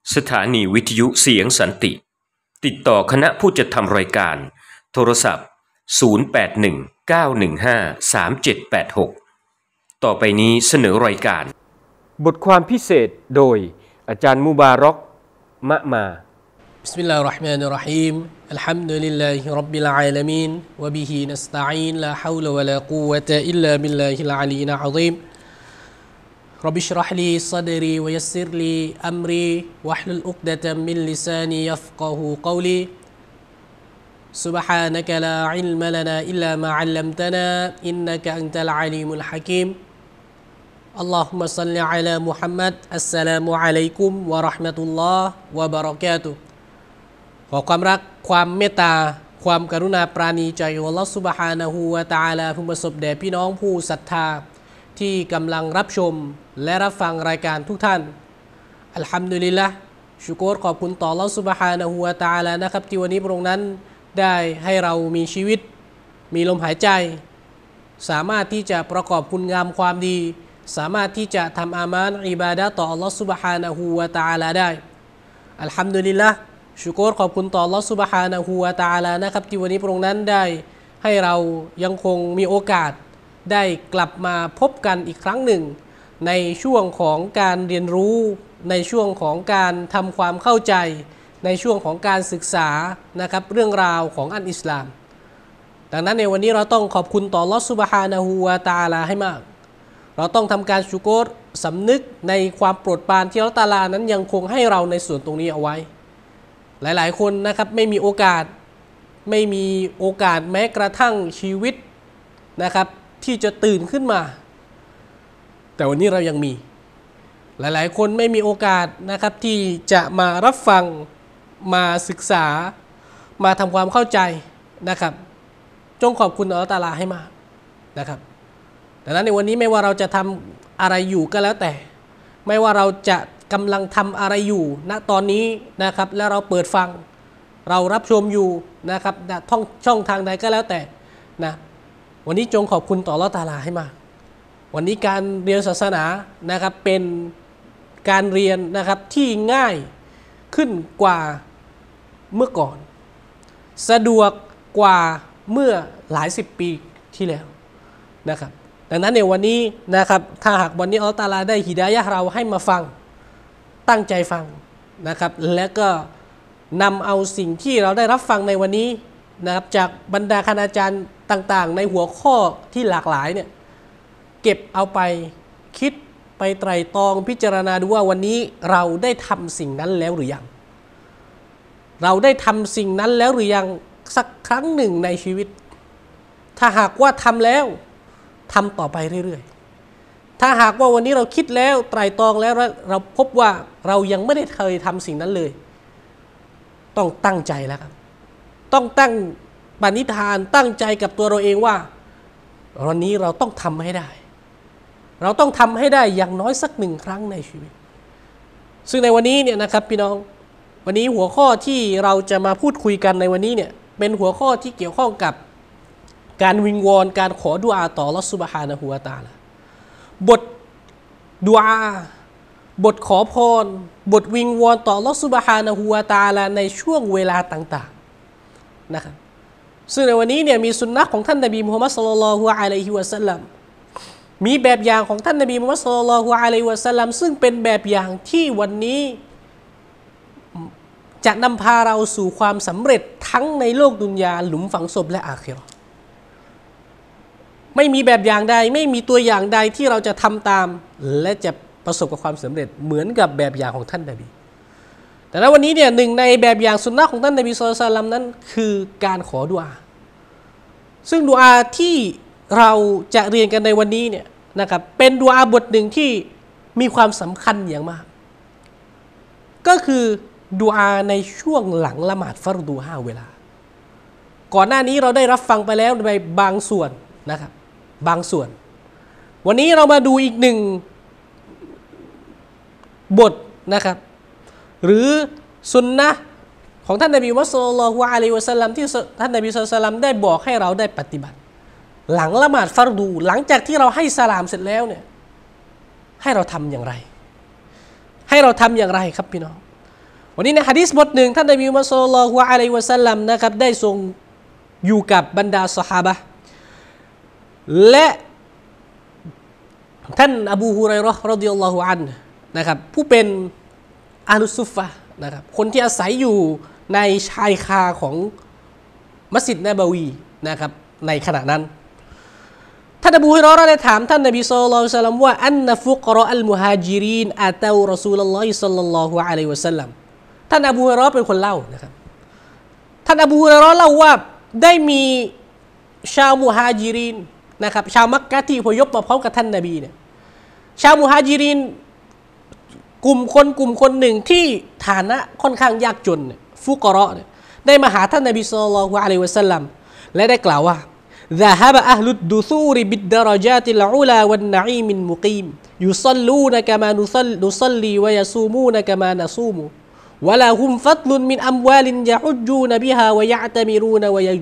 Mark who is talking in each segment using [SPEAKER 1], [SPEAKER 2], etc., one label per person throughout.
[SPEAKER 1] สถานีวิทยุเสียงสันติติดต่อคณะผู้จัดทำรายการโทรศัพท์0819153786ต่อไปนี้เสนอรายการบทความพิเศษโดยอาจารย์มุบารอกมะมา
[SPEAKER 2] บิสมิลลาฮิรเราะห์มานิรเราะฮีมอัลฮัมดุลิลลาฮิร็อบบิลอาลามีนวะบิฮินัสตะอีนลาฮาวละวะลากุวะตะอิลลาบิลลาฮิลอะลีอะซีมرب اشرح لي صدري ويسر لي أمري واحلل عقدة من لساني يفقه قولي سبحانك لا علم لنا إلا ما علمتنا إنك أنت العليم الحكيم اللهم صل على محمد السلام عليكم ورحمة الله وبركاته ขอความรักความเมตตาความกรุณาปราณีใจของอัลเลาะห์ซุบฮานะฮูวะตะอาลาพึงประสบแด่พี่น้องผู้ศรัทธาที่กำลังรับชมและรับฟังรายการทุกท่านอัลฮัมดุลิลละห์ชุกรขอบคุณต่ออัลเลาะห์ซุบฮานะฮูวะตะอาลานะครับที่วันนี้พระองค์นั้นได้ให้เรามีชีวิตมีลมหายใจสามารถที่จะประกอบคุณงามความดีสามารถที่จะทำอามานอิบาดะห์ต่ออัลเลาะห์ซุบฮานะฮูวะตะอาลาได้อัลฮัมดุลิลละห์ชุกรขอบคุณต่ออัลเลาะห์ซุบฮานะฮูวะตะอาลานะครับที่วันนี้พระองค์นั้นได้ให้เรายังคงมีโอกาสได้กลับมาพบกันอีกครั้งหนึ่งในช่วงของการเรียนรู้ในช่วงของการทำความเข้าใจในช่วงของการศึกษานะครับเรื่องราวของอัลอิสลามดังนั้นในวันนี้เราต้องขอบคุณต่ออัลเลาะห์ซุบฮานะฮูวะตะอาลาให้มากเราต้องทำการชุกรสำนึกในความโปรดปรานที่อัลเลาะห์ตะอาลานั้นยังคงให้เราในส่วนตรงนี้เอาไว้หลายๆคนนะครับไม่มีโอกาสแม้กระทั่งชีวิตนะครับที่จะตื่นขึ้นมาแต่วันนี้เรายังมีหลายๆคนไม่มีโอกาสนะครับที่จะมารับฟังมาศึกษามาทำความเข้าใจนะครับจงขอบคุณอัลเลาะห์ตะอาลาให้มากนะครับดังนั้นในวันนี้ไม่ว่าเราจะทำอะไรอยู่ก็แล้วแต่ไม่ว่าเราจะกำลังทำอะไรอยู่ณตอนนี้นะครับและเราเปิดฟังเรารับชมอยู่นะครับช่องทางใดก็แล้วแต่นะวันนี้จงขอบคุณต่ออัลเลาะห์ตะอาลาให้มากวันนี้การเรียนศาสนานะครับเป็นการเรียนนะครับที่ง่ายขึ้นกว่าเมื่อก่อนสะดวกกว่าเมื่อหลายสิบปีที่แล้วนะครับดังนั้นในวันนี้นะครับถ้าหากวันนี้อัลเลาะห์ตะอาลาได้ฮิดายะห์เราให้มาฟังตั้งใจฟังนะครับและก็นำเอาสิ่งที่เราได้รับฟังในวันนี้นะครับจากบรรดาคณาจารย์ต่างๆในหัวข้อที่หลากหลายเนี่ยเก็บเอาไปคิดไปไตร่ตรองพิจารณาดูว่าวันนี้เราได้ทำสิ่งนั้นแล้วหรือยังเราได้ทำสิ่งนั้นแล้วหรือยังสักครั้งหนึ่งในชีวิตถ้าหากว่าทำแล้วทำต่อไปเรื่อยๆถ้าหากว่าวันนี้เราคิดแล้วไตร่ตรองแล้วเราพบว่าเรายังไม่ได้เคยทำสิ่งนั้นเลยต้องตั้งใจแล้วครับต้องตั้งปณิธานตั้งใจกับตัวเราเองว่าวันนี้เราต้องทำให้ได้เราต้องทำให้ได้อย่างน้อยสักหนึ่งครั้งในชีวิตซึ่งในวันนี้เนี่ยนะครับพี่น้องวันนี้หัวข้อที่เราจะมาพูดคุยกันในวันนี้เนี่ยเป็นหัวข้อที่เกี่ยวข้องกับการวิงวอนการขอดุอาต่ออัลเลาะห์ซุบฮานะฮูวะตะอาลาบทดุอาบทขอพรบทวิงวอนต่ออัลเลาะห์ซุบฮานะฮูวะตะอาลาในช่วงเวลาต่างๆนะครับซึ่งในวันนี้เนี่ยมีสุนนะของท่านนบีมุฮัมมัดศ็อลลัลลอฮุอะลัยฮิวะซัลลัมมีแบบอย่างของท่านนบีมุฮัมมัดศ็อลลัลลอฮุอะลัยฮิวะซัลลัมซึ่งเป็นแบบอย่างที่วันนี้จะนำพาเราสู่ความสำเร็จทั้งในโลกดุนยาหลุมฝังศพและอาคิเราะห์ไม่มีแบบอย่างใดไม่มีตัวอย่างใดที่เราจะทำตามและจะประสบกับความสำเร็จเหมือนกับแบบอย่างของท่านนบีแต่ในวันนี้เนี่ยหนึ่งในแบบอย่างสุนนะของท่านนบีศ็อลลัลลอฮุอะลัยฮิวะซัลลัมนั้นคือการขอดุอาซึ่งดุอาที่เราจะเรียนกันในวันนี้เนี่ยนะครับเป็นดุอาบทหนึ่งที่มีความสำคัญอย่างมากก็คือดุอาในช่วงหลังละหมาดฟัรดู5เวลาก่อนหน้านี้เราได้รับฟังไปแล้วในบางส่วนนะครับบางส่วนวันนี้เรามาดูอีกหนึ่งบทนะครับหรือสุนนะของท่านนบีมุฮัมมัดศ็อลลัลลอฮุอะลัยฮิวะซัลลัมที่ท่านนบีศ็อลลัลลอฮุอะลัยฮิวะซัลลัมได้บอกให้เราได้ปฏิบัติหลังละหมาดฟัรดูหลังจากที่เราให้สลามเสร็จแล้วเนี่ยให้เราทำอย่างไรครับพี่น้องวันนี้ในหะดีษบทหนึ่งท่านนบีมุฮัมมัดศ็อลลัลลอฮุอะลัยฮิวะซัลลัมนะครับได้ทรงอยู่กับบรรดาซอฮาบะห์และท่านอบูฮุรัยเราะห์รอฎิยัลลอฮุอันฮุนะครับผู้เป็นอะห์ลุสซุฟฟะห์นะครับคนที่อาศัยอยู่ในชายคาของมัสยิดนบวีนะครับในขณะนั้นท่านอบูฮุรอยเราะห์ได้ถามท่านนบีศ็อลลัลลอฮุอะลัยฮิวะซัลลัมว่าอันนะฟุกเราะอัลมุฮาญิรีนอะตารอซูลุลลอฮิศ็อลลัลลอฮุอะลัยฮิวะซัลลัมท่านอบูฮุรอยเราะห์เป็นคนเล่านะครับท่านอบูฮุรอยเราะห์เล่าว่าได้มีชาวมุฮาญิรินนะครับชาวมักกะฮ์ที่อพยพมาพร้อมกับท่านนบีเนี่ยชาวมุฮาญิรินกลุ่มคนหนึ่งที่ฐานะค่อนข้างยากจนฟุกเราะห์เนี่ยได้มาหาท่านนบีศ็อลลัลลอฮุอะลัยฮิวะซัลลัมและได้กล่าวว่าذهب أهل الدثور بالدرجات العلى والنعيم المقيم يصلون كما نصلي ويصومون كما نصوم ولا هم فضل من أموال يحجون بها ويعتمرون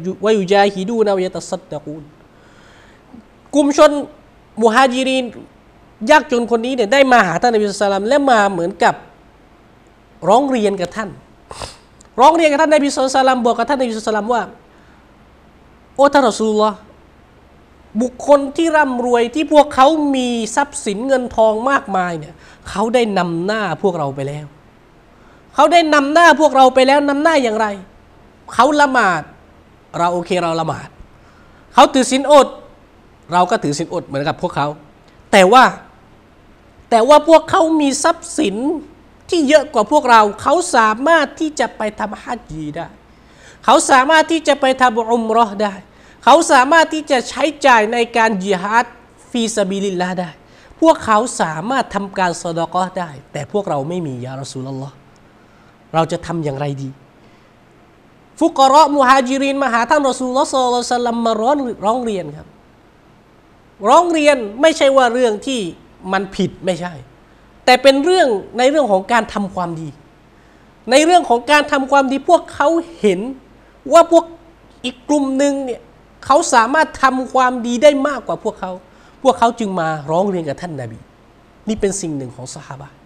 [SPEAKER 2] ويجاهدون ويتصدقون กลุ่มชนมุฮาญิรินยากจนคนนี้เนี่ยได้มาหาท่านนบีศ็อลลัลลอฮุอะลัยฮิวะซัลลัมและมาเหมือนกับร้องเรียนกับท่านนบีศ็อลลัลลอฮุอะลัยฮิวะซัลลัมบอกกับท่านนบีศ็อลลัลลอฮุอะลัยฮิวะซัลลัมว่าโอ้ท่านรอซูลุลลอฮ์บุคคลที่ร่ำรวยที่พวกเขามีทรัพย์สินเงินทองมากมายเนี่ยเขาได้นำหน้าพวกเราไปแล้วเขาได้นำหน้าพวกเราไปแล้วนำหน้าอย่างไรเขาละหมาดเราโอเคเราละหมาดเขาถือศีลอดเราก็ถือศีลอดเหมือนกับพวกเขาแต่ว่าพวกเขามีทรัพย์สินที่เยอะกว่าพวกเราเขาสามารถที่จะไปทำฮัจญ์ได้เขาสามารถที่จะไปทำอุมเราะห์ได้เขาสามารถที่จะใช้จ่ายในการญิฮาดฟีซะบีลิลลาห์ได้พวกเขาสามารถทำการซอดาเกาะห์ได้แต่พวกเราไม่มียารอซูลุลลอฮ์เราจะทำอย่างไรดีฟุกเราะห์มุฮาญิรินมาหาท่านรอซูลุลลอฮ์ศ็อลลัลลอฮุอะลัยฮิวะซัลลัมมาร้องเรียนครับร้องเรียนไม่ใช่ว่าเรื่องที่มันผิดไม่ใช่แต่เป็นเรื่องในเรื่องของการทำความดีในเรื่องของการทำความดีพวกเขาเห็นว่าพวกอีกกลุ่มหนึ่งเนี่ยเขาสามารถทำความดีได้มากกว่าพวกเขาจึงมาร้องเรียนกับท่านนบีนี่เป็นสิ่งหนึ่งของซอฮาบะห์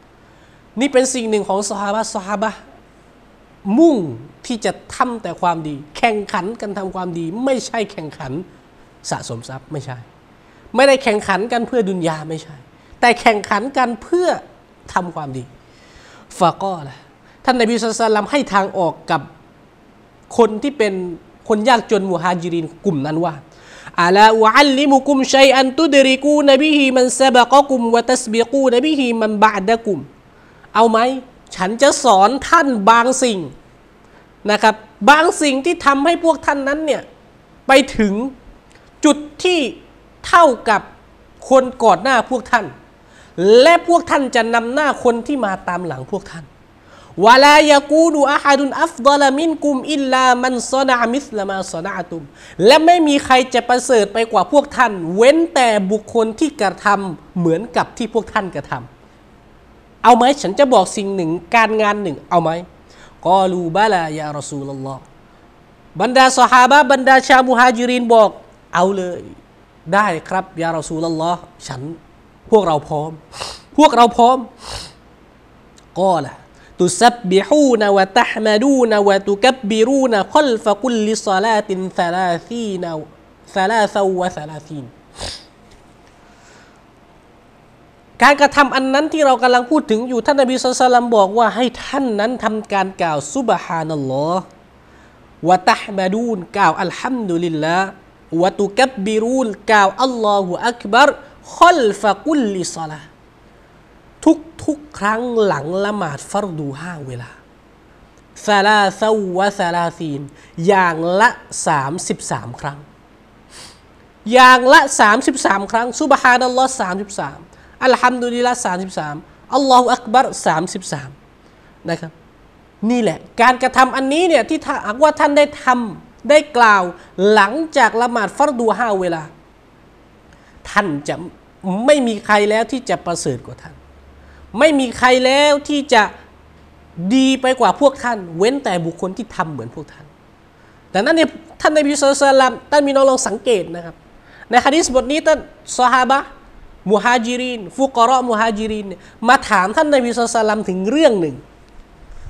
[SPEAKER 2] มุ่งที่จะทำแต่ความดีแข่งขันกันทำความดีไม่ใช่แข่งขันสะสมทรัพย์ไม่ใช่ไม่ได้แข่งขันกันเพื่อดุนยาไม่ใช่แต่แข่งขันกันเพื่อทำความดีฟะกอละท่านนบีศ็อลลัลลอฮุอะลัยฮิวะซัลลัมให้ทางออกกับคนที่เป็นคนยากจนมุฮาญิรินกลุ่มนั้นว่าอะลาอุอัลลิมุกุมชัยอันตุดริกูนบิฮิมันซะบะกะกุมวะตัสบิกูนบิฮิมันบะอ์ดะกุมเอาไหมฉันจะสอนท่านบางสิ่งนะครับบางสิ่งที่ทำให้พวกท่านนั้นเนี่ยไปถึงจุดที่เท่ากับคนก่อนหน้าพวกท่านและพวกท่านจะนำหน้าคนที่มาตามหลังพวกท่านวะลายะกูนุอะฮัดุนอัฟฎอลมินกุมอิลลามันศอนะอะมิษละมาศอนะอะตุมและไม่มีใครจะประเสริฐไปกว่าพวกท่านเว้นแต่บุคคลที่กระทำเหมือนกับที่พวกท่านกระทำเอาไหมฉันจะบอกสิ่งหนึ่งการงานหนึ่งเอาไหมกอลูบะลายารอซูลุลลอฮ์บรรดาซอฮาบะห์บรรดาชาวมุฮาญิรินบอกเอาเลยได้ครับยารอซูลุลลอฮ์พวกเราพร้อมกอละตุซับบิฮูนวะตะฮ์มะดูนวะตุกับบบิรูนคัลฟะกุลลิศอลาติน33การกระทำอันนั้นที่เรากำลังพูดถึงอยู่ท่านนบีศ็อลลัลลอฮุอะลัยฮิวะซัลลัมบอกว่าให้ท่านนั้นทำการกล่าวซุบฮานัลลอฮ์วะตะฮ์มะดูนกล่าวอัลฮัมดุลิลลาห์วะตุกับบบิรูนกล่าวอัลลอฮุอักบัรคัลฟะกุลลิศอลาทุกครั้งหลังละหมาดฟัรดู5เวลา33อย่างละ33ครั้งอย่างละ33ครั้งซุบฮานัลลอฮ์33อัลฮัมดุลิลละห์33อัลลอฮุอักบัร33นะครับนี่แหละการกระทำอันนี้เนี่ยที่ถ้าหากว่าท่านได้ทำได้กล่าวหลังจากละหมาดฟัรดู5เวลาท่านจะไม่มีใครแล้วที่จะประเสริฐกว่าท่านไม่มีใครแล้วที่จะดีไปกว่าพวกท่านเว้นแต่บุคคลที่ทำเหมือนพวกท่านดังนั้นเนี่ยท่านนบีศ็อลลัลลอฮุอะลัยฮิวะซัลลัมท่านมีน้องลองสังเกตนะครับในหะดีษบทนี้ท่านซอฮาบะห์มุฮาญิรินฟุกเราะห์มุฮาญิรินมาถามท่านนบีศ็อลลัลลอฮุอะลัยฮิวะซัลลัมถึงเรื่องหนึ่ง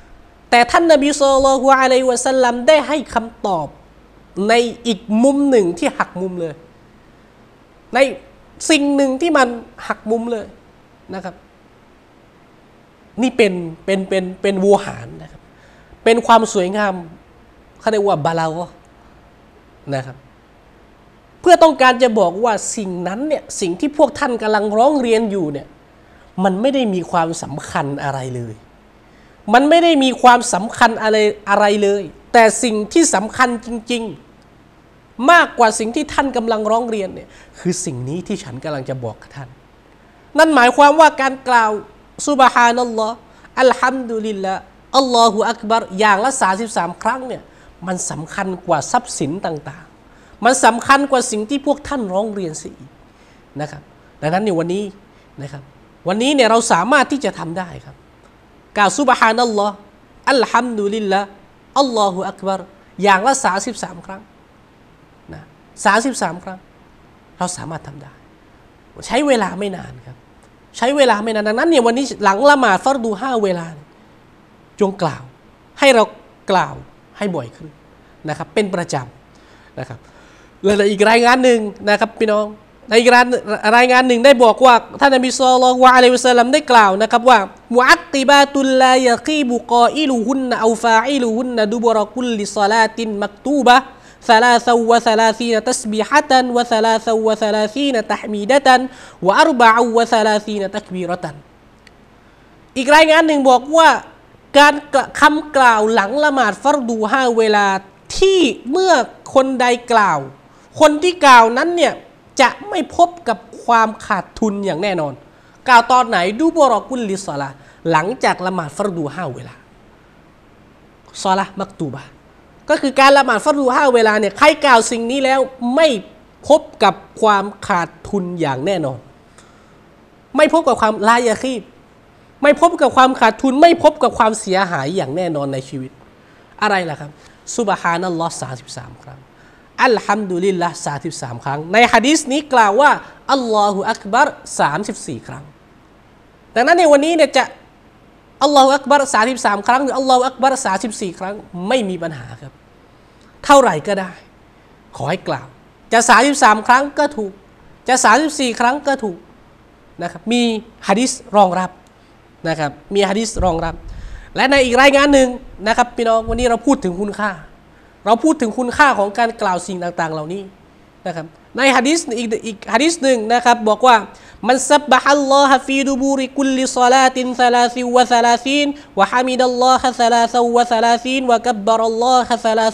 [SPEAKER 2] แต่ท่านนบีศ็อลลัลลอฮุอะลัยฮิวะซัลลัมได้ให้คำตอบในอีกมุมหนึ่งที่หักมุมเลยในสิ่งหนึ่งที่มันหักมุมเลยนะครับนี่เป็นวัวหารนะครับเป็นความสวยงามเขาเรียกว่าบาลาฆะห์นะครับเพื่อต้องการจะบอกว่าสิ่งนั้นเนี่ยสิ่งที่พวกท่านกำลังร้องเรียนอยู่เนี่ยมันไม่ได้มีความสำคัญอะไรเลยมันไม่ได้มีความสำคัญอะไรเลยแต่สิ่งที่สำคัญจริงๆมากกว่าสิ่งที่ท่านกำลังร้องเรียนเนี่ยคือสิ่งนี้ที่ฉันกำลังจะบอกกับท่านนั่นหมายความว่าการกล่าวซุบฮานัลลอฮ์อัลฮัมดุลิลละอัลลอฮุอักบัรอย่างละ33ครั้งเนี่ยมันสำคัญกว่าทรัพย์สินต่างๆมันสำคัญกว่าสิ่งที่พวกท่านร้องเรียนสินะครับดังนั้นในวันนี้นะครับวันนี้เนี่ยเราสามารถที่จะทำได้ครับกล่าวซุบฮานัลลอฮ์อัลฮัมดุลิลละอัลลอฮุอักบัรอย่างละ33ครั้งนะ33ครั้งเราสามารถทำได้ใช้เวลาไม่นานครับใช้เวลาไม่นานดังนั้นเนี่ยวันนี้หลังละหมาดฟัรดู5เวลาจงกล่าวให้เรากล่าวให้บ่อยขึ้นนะครับเป็นประจำนะครับและอีกรายงานหนึ่งนะครับพี่น้องในอีกรายงานหนึ่งได้บอกว่าท่านนบีศ็อลลัลลอฮุอะลัยฮิวะซัลลัมได้กล่าวนะครับว่ามุอักติบาตุลลายะกีบุกออิลุฮุนนะเอาฟาอิลุฮุนนะดุบรกุลลิศอลาตินมักตูบะثلاثا وثلاثين تسبيحة وثلاثا وثلاثين تحميدة وأربعا وثلاثين تكبيرة อีกรายงานหนึ่งบอกว่าการคำกล่าวหลังละหมาดฟัรดู5เวลาที่เมื่อคนใดกล่าวคนที่กล่าวนั้นเนี่ยจะไม่พบกับความขาดทุนอย่างแน่นอนกล่าวตอนไหนดูบรอกุลลิศอลาหลังจากละหมาดฟัรดู5เวลาศอลามักตูบะก็คือการละหมาดฟัรดู5เวลาเนี่ยใครกล่าวสิ่งนี้แล้วไม่พบกับความขาดทุนอย่างแน่นอนไม่พบกับความลายะคีบไม่พบกับความขาดทุนไม่พบกับความเสียหายอย่างแน่นอนในชีวิตอะไรล่ะครับซุบฮานัลลอฮ์33ครั้งอัลฮัมดุลิลละ33ครั้งในหะดีษนี้กล่าวว่าอัลลอฮุอักบัร34ครั้งดังนั้นในวันนี้เนี่ยจะอัลลอฮุอักบัร33ครั้งหรืออัลลอฮุอักบัร34ครั้งไม่มีปัญหาครับเท่าไหร่ก็ได้ขอให้กล่าวจะ33ครั้งก็ถูกจะ34ครั้งก็ถูกนะครับมีหะดีษรองรับนะครับมีหะดีษรองรับและในอีกรายงานหนึ่งนะครับพี่น้องวันนี้เราพูดถึงคุณค่าของการกล่าวสิ่งต่างๆเหล่านี้นะครับในหะดีษอีกหะดีษหนึ่งนะครับบอกว่ามันซับบะฮัลลอฮะฟีดุบูริกุลลิศอลาติน33วะฮะมิดัลลอฮะ33วะกับบะรัลลอฮะ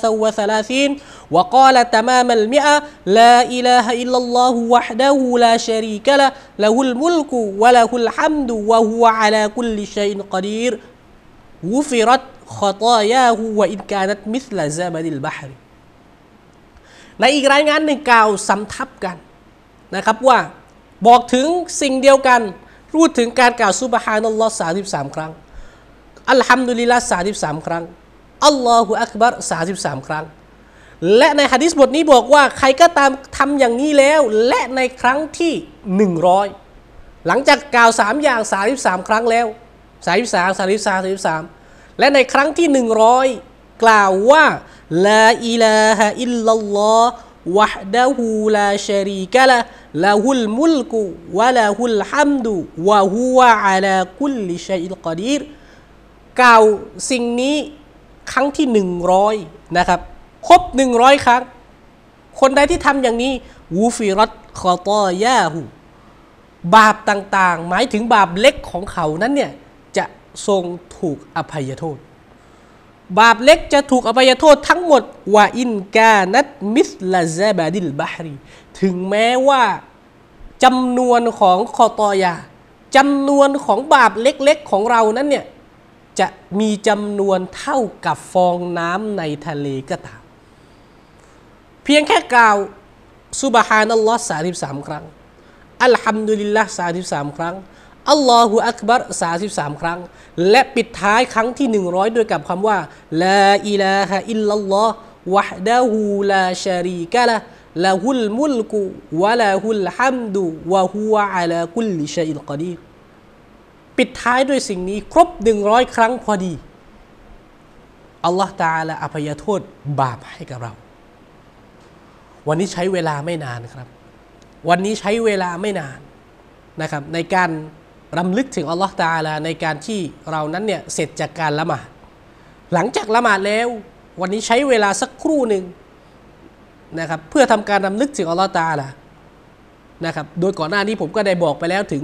[SPEAKER 2] 33วะกาละตะมามัลมิอะลาอิลาฮะอิลลัลลอฮุวะฮ์ดะฮูลาชะรีกะละละฮุลมุลกุวะละฮุลฮัมดุวะฮุวะอะลากุลลิชัยอินกอดีรกุฟิรัตขอตอยาฮูวะอินกานัตมิสละซะบะดิลบะฮรในอีกรายงานหนึ่งกล่าวสำทับกันนะครับว่าบอกถึงสิ่งเดียวกันพูดถึงการกล่าวซุบฮานัลลอฮ์33ครั้งอัลฮัมดุลิลละห์33ครั้งอัลลอฮุอักบัร33ครั้งและในหะดีษบทนี้บอกว่าใครก็ตามทำอย่างนี้แล้วและในครั้งที่100หลังจากกล่าว3อย่าง33ครั้งแล้ว33และในครั้งที่100กล่าวว่าลาอิลาฮะอิลลัลลอฮ์วะฮ์ดะฮูลาชะรีกะละละฮุลมุลกุวะละฮุลฮัมดุวะฮุวะอะลากุลลิชัยอินกอดีรกล่าวสิ่งนี้ครั้งที่100นะครับครบ100ครั้งคนใดที่ทำอย่างนี้วูฟิรัตขอตอยาหูบาปต่างๆหมายถึงบาปเล็กของเขานั้นเนี่ยจะทรงถูกอภัยโทษบาปเล็กจะถูกอภัยโทษทั้งหมดวะอินกานัตมิสลาซะบะดิลบะฮรีถึงแม้ว่าจำนวนของคอตอยาจำนวนของบาปเล็กๆของเรานั้นเนี่ยจะมีจำนวนเท่ากับฟองน้ำในทะเลก็ตามเพียงแค่กล่าวซุบฮานัลลอฮ์33ครั้งอัลฮัมดุลิลละห์33ครั้งอัลลอฮุอักบัร33ครั้งและปิดท้ายครั้งที่100ด้วยกับคำว่าลาอิลาฮะอิลลัลลอฮ์วะฮ์ดะฮูลาชะรีกะละละฮุลมุลกุวะละฮุลฮัมดุวะฮุวะอะลากุลลิชัยอินกอดีรปิดท้ายด้วยสิ่งนี้ครบ100ครั้งพอดีอัลลอฮฺตะอาลาอภัยโทษบาปให้กับเราวันนี้ใช้เวลาไม่นานครับวันนี้ใช้เวลาไม่นานนะครับในการรำลึกถึงอัลลอฮฺตะอาลาในการที่เรานั้นเนี่ยเสร็จจากการละหมาดหลังจากละหมาดแล้ววันนี้ใช้เวลาสักครู่หนึ่งนะครับเพื่อทำการรำลึกถึงอัลลอฮฺตะอาลานะครับโดยก่อนหน้านี้ผมก็ได้บอกไปแล้วถึง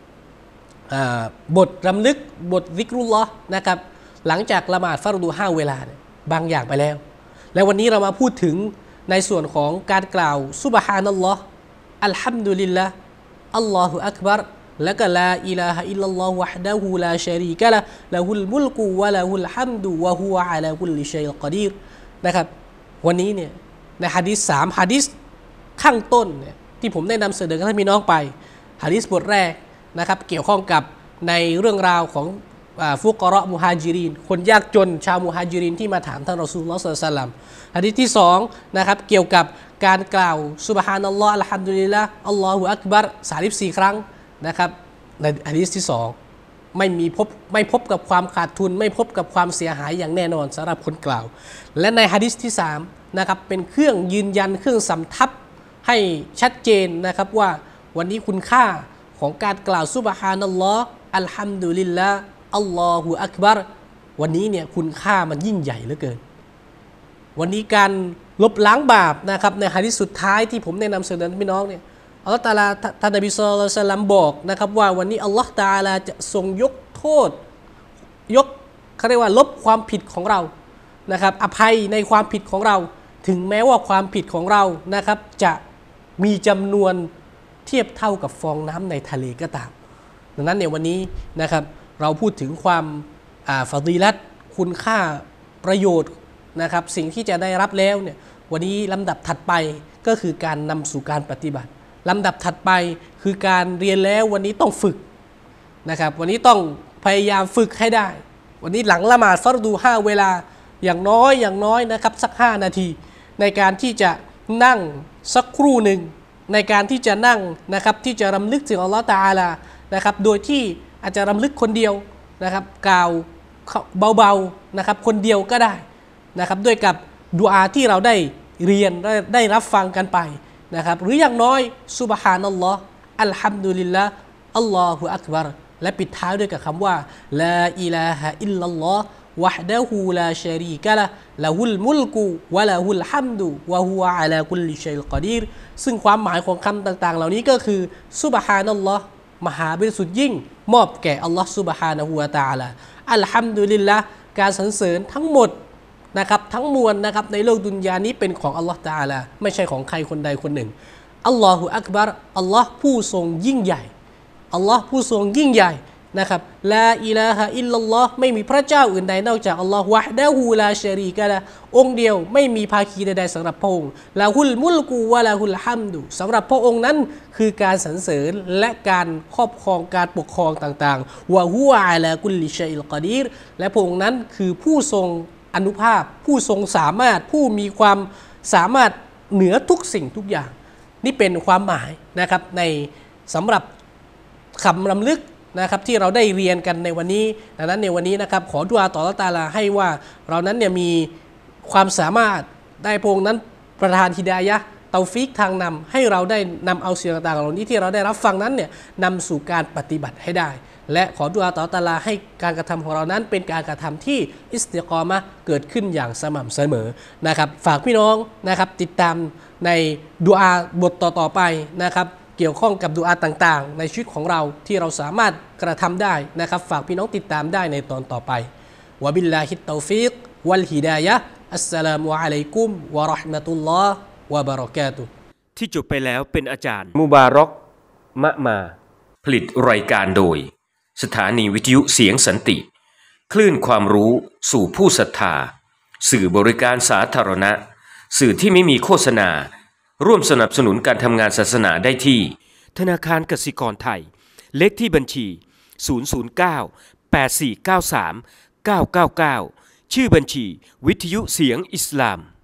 [SPEAKER 2] บทรำลึกบทซิกรุลลอฮ์นะครับหลังจากละหมาดฟัรดู5เวลาบางอย่างไปแล้วและวันนี้เรามาพูดถึงในส่วนของการกล่าวซุบฮานัลลอฮ์อัลฮัมดุลิลละอัลลอฮุอักบัรและก็ลาอิลาฮะอิลลัลลอฮุวะฮ์ดะฮูลาชะรีกะละละฮุลมุลกุวะละฮุลฮัมดุวะฮุวะอะลากุลลิชัยอินกอดีรนะครับวันนี้เนี่ยในหะดีษ3หะดีษข้างต้นเนี่ยที่ผมได้นำเสนอกับท่านพี่น้องไปหะดีษบทแรกนะครับเกี่ยวข้องกับในเรื่องราวของฟุกะเราะห์มุฮาจิรินคนยากจนชาวมุฮาจิรินที่มาถามท่านรอซูลุลลอฮ์ศ็อลลัลลอฮุอะลัยฮิวะซัลลัมหะดีษที่2นะครับเกี่ยวกับการกล่าวซุบฮานัลลอฮ์อัลฮัมดุลิลละอัลลอฮุอักบัร34ครั้งนะครับในหะดีษที่2ไม่พบกับความขาดทุนไม่พบกับความเสียหายอย่างแน่นอนสำหรับคนกล่าวและในหะดีษที่3นะครับเป็นเครื่องยืนยันเครื่องสำทับให้ชัดเจนนะครับว่าวันนี้คุณค่าของการกล่าวซุบฮานัลลอฮ์อัลฮัมดุลิลละอัลลอฮุอักบัรวันนี้เนี่ยคุณค่ามันยิ่งใหญ่เหลือเกินวันนี้การลบล้างบาปนะครับในหะดีษสุดท้ายที่ผมได้นำเสนอพี่น้องเนี่ยอัลลอฮฺตะอาลาท่านนบีศ็อลลัลลอฮุอะลัยฮิวะซัลลัมบอกนะครับว่าวันนี้อัลลอฮฺตะอาลาจะทรงยกโทษเขาเรียกว่าลบความผิดของเรานะครับอภัยในความผิดของเราถึงแม้ว่าความผิดของเรานะครับจะมีจำนวนเทียบเท่ากับฟองน้ำในทะเลก็ตามดังนั้นเนี่ยวันนี้นะครับเราพูดถึงความฟะฎีละห์คุณค่าประโยชน์นะครับสิ่งที่จะได้รับแล้วเนี่ยวันนี้ลำดับถัดไปก็คือการนำสู่การปฏิบัติลำดับถัดไปคือการเรียนแล้ววันนี้ต้องฝึกนะครับวันนี้ต้องพยายามฝึกให้ได้วันนี้หลังละหมาดฟัรดู5เวลาอย่างน้อยนะครับสัก5นาทีในการที่จะนั่งสักครู่หนึ่งในการที่จะนั่งนะครับที่จะรำลึกถึงอัลลอฮฺตะอาลานะครับโดยที่อาจจะรำลึกคนเดียวนะครับกล่าวเบาๆนะครับคนเดียวก็ได้นะครับด้วยกับดุอาที่เราได้เรียนได้รับฟังกันไปนะครับหรืออย่างน้อยซุบฮานัลลอฮ์อัลฮัมดุลิลละอัลลอฮุอักบัรและปิดท้ายด้วยกับคำว่าลาอิลาฮะอิลลัลลอฮ์วะฮ์ดะฮูลาชะรีกะละละฮุลมุลกุวะละฮุลฮัมดุวะฮุวะอะลากุลลิชัยอินกอดีรซึ่งความหมายของคำต่างๆเหล่านี้ก็คือซุบฮานัลลอฮ์มหาบริสุทธิ์ยิ่งมอบแก่อัลลอฮ์ซุบฮานะฮูวะตะอาลาอัลฮัมดุลิลละการสรรเสริญทั้งหมดนะครับทั้งมวลนะครับในโลกดุนยานี้เป็นของอัลลอฮ์ตะอาลาไม่ใช่ของใครคนใดคนหนึ่งอัลลอฮุอักบัรอัลลอฮ์ผู้ทรงยิ่งใหญ่อัลลอฮ์ผู้ทรงยิ่งใหญ่นะครับลาอิลาฮะอิลลัลลอฮ์ไม่มีพระเจ้าอื่นใดนอกจากอัลลอฮ์วะฮ์ดะฮูลาชะรีกะละองค์เดียวไม่มีภาคีใดๆสำหรับพระองค์ละฮุลมุลกุวะละฮุลฮัมดุสำหรับพระองค์นั้นคือการสรรเสริญและการครอบครองการปกครองต่างๆวะฮุวะอะลากุลลิชัยอินกอดีรและพระองค์นั้นคือผู้ทรงอนุภาพผู้ทรงสามารถผู้มีความสามารถเหนือทุกสิ่งทุกอย่างนี่เป็นความหมายนะครับในสำหรับคำรำลึกนะครับที่เราได้เรียนกันในวันนี้ดังนั้นในวันนี้นะครับขอดุอาต่ออัลเลาะห์ตะอาลาให้ว่าเรานั้นเนี่ยมีความสามารถได้พระองค์นั้นประทานฮิดายะห์เตาฟีกทางนำให้เราได้นำเอาสิ่งต่างๆเหล่านี้ที่เราได้รับฟังนั้นเนี่ยนำสู่การปฏิบัติให้ได้และขอดุอาต่ออัลเลาะห์ตะอาลาให้การกระทำของเรานั้นเป็นการกระทำที่อิสติกอมะห์เกิดขึ้นอย่างสม่ำเสมอนะครับฝากพี่น้องนะครับติดตามในดุอาบทต่อๆไปนะครับเกี่ยวข้องกับดุอาต่างๆในชีวิตของเราที่เราสามารถกระทำได้นะครับฝากพี่น้องติดตามได้ในตอนต่อไปวะบิลลาฮิตตอฟีกวัลฮิดายะห์อัสสลามุอะลัยกุมวะเราะห์มะตุลลอฮ์วะบะเราะกาตุฮ์
[SPEAKER 1] ที่จบไปแล้วเป็นอาจารย์มุบารอกมะมาผลิตรายการโดยสถานีวิทยุเสียงสันติคลื่นความรู้สู่ผู้ศรัทธาสื่อบริการสาธารณะสื่อที่ไม่มีโฆษณาร่วมสนับสนุนการทำงานศาสนาได้ที่ธนาคารกสิกรไทยเลขที่บัญชี009 8493 999ชื่อบัญชีวิทยุเสียงอิสลาม